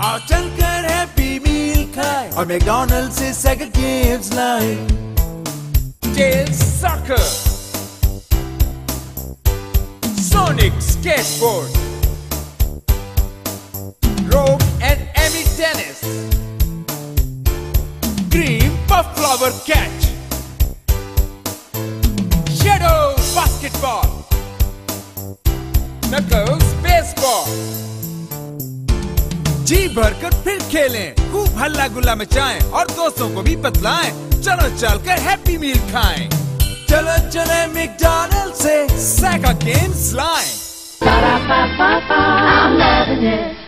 आओ चलकर हैप्पी मील खाए और मैकडॉनल्ड से सेगा गेम्स लाए। Tail Soccer, Sonic Skateboard, Rogue and Emmy Tennis, Green Puff Flower Catch, Shadow Basketball, Knuckles Baseball। जी भरकर फिर खेलें, खूब हल्ला गुल्ला मचाएं और दोस्तों को भी बतलाएं। चलो चलकर हैप्पी मील खाएं। चलो चले मैकडॉनल्ड से सेगा गेम्स लाएं। I'm loving it.